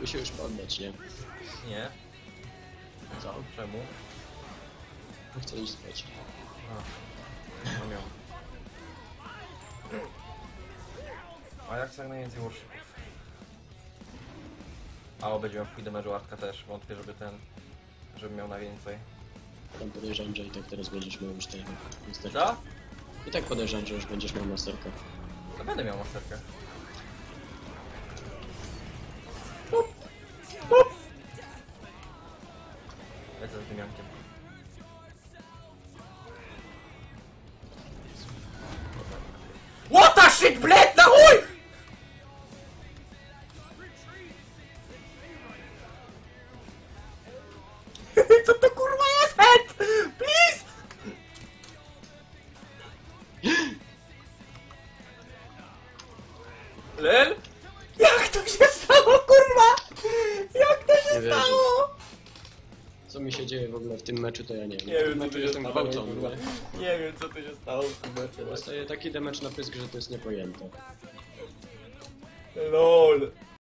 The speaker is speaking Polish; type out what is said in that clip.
Mógłby się już poddać, nie? Nie. Co? Czemu? Chcę iść spać. No miał. A jak chcę najwięcej worshipów? A będzie miał pójdę meczu Artka też, wątpię, żeby miał na więcej. Tam podejrzewam, że i tak teraz będziesz miał już tego masterka. Co? I tak podejrzewam, że już będziesz miał masterkę. To będę miał masterkę. Lecę z tym Jankiem. What the shit, bled, na chuj! Co to kurwa jest? Help! Please! Lel? Jak to się stało, kurwa? Jak to się Nie wierzę. stało? Co mi się dzieje w ogóle w tym meczu, to ja nie wiem. Nie W tym wiem, co meczu tu się jestem stało, gwałcony. kurwa. Nie wiem, co tu się stało w tym meczu. Dostaję taki damage na pysk, że to jest niepojęte. LOL.